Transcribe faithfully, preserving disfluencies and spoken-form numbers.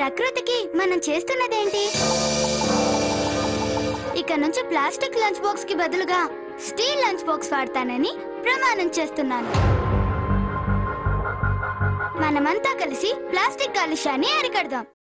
ప్రకృతికి మనం చేస్తున్నదేంటి? ఇక నుంచి ప్లాస్టిక్ లంచ్ బాక్స్ కి బదులుగా స్టీల్ లంచ్ బాక్స్ వాడతానని ప్రమాణం చేస్తున్నాను. మనమంతా కలిసి ప్లాస్టిక్ కాలుష్యాన్ని అరికడదాం.